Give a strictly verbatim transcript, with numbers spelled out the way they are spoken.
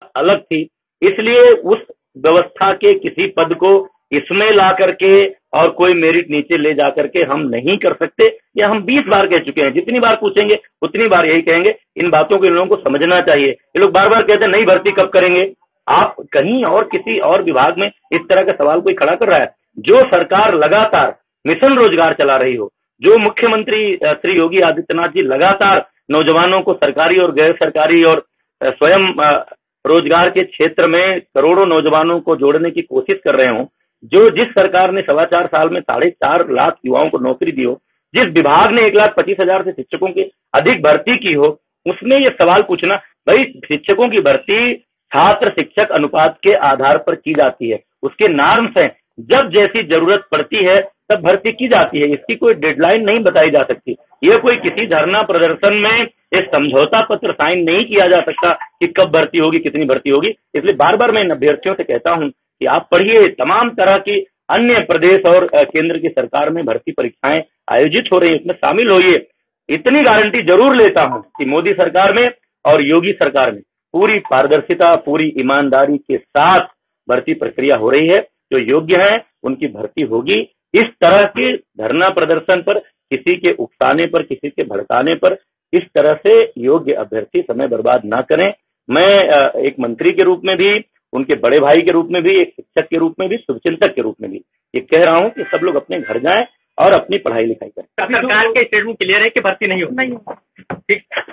बात अलग थी। इसलिए उस व्यवस्था के किसी पद को इसमें ला करके और कोई मेरिट नीचे ले जा करके हम नहीं कर सकते। ये हम बीस बार कह चुके हैं, जितनी बार पूछेंगे उतनी बार यही कहेंगे। इन बातों को इन लोगों को समझना चाहिए। ये लोग बार बार कहते हैं नई भर्ती कब करेंगे। आप कहीं और किसी और विभाग में इस तरह का सवाल कोई खड़ा कर रहा है? जो सरकार लगातार मिशन रोजगार चला रही हो, जो मुख्यमंत्री श्री योगी आदित्यनाथ जी लगातार नौजवानों को सरकारी और गैर सरकारी और स्वयं रोजगार के क्षेत्र में करोड़ों नौजवानों को जोड़ने की कोशिश कर रहे हो, जो जिस सरकार ने सवा चार साल में साढ़े चार लाख युवाओं को नौकरी दी हो, जिस विभाग ने एक लाख पच्चीस हजार से शिक्षकों की अधिक भर्ती की हो, उसमें ये सवाल पूछना, भाई शिक्षकों की भर्ती छात्र शिक्षक अनुपात के आधार पर की जाती है, उसके नॉर्म्स हैं। जब जैसी जरूरत पड़ती है तब भर्ती की जाती है, इसकी कोई डेडलाइन नहीं बताई जा सकती। ये कोई किसी धरना प्रदर्शन में एक समझौता पत्र साइन नहीं किया जा सकता कि कब भर्ती होगी, कितनी भर्ती होगी। इसलिए बार बार मैं इन अभ्यर्थियों से कहता हूं कि आप पढ़िए, तमाम तरह की अन्य प्रदेश और केंद्र की सरकार में भर्ती परीक्षाएं आयोजित हो रही है, इसमें शामिल होइए। इतनी गारंटी जरूर लेता हूं कि मोदी सरकार में और योगी सरकार में पूरी पारदर्शिता, पूरी ईमानदारी के साथ भर्ती प्रक्रिया हो रही है। जो योग्य है उनकी भर्ती होगी। इस तरह के धरना प्रदर्शन पर, किसी के उकसाने पर, किसी के भड़काने पर इस तरह से योग्य अभ्यर्थी समय बर्बाद ना करें। मैं एक मंत्री के रूप में भी, उनके बड़े भाई के रूप में भी, एक शिक्षक के रूप में भी, शुभचिंतक के रूप में भी ये कह रहा हूं कि सब लोग अपने घर जाएं और अपनी पढ़ाई लिखाई करें। सरकार के स्टेटमेंट क्लियर है कि भर्ती नहीं होगी। ठीक।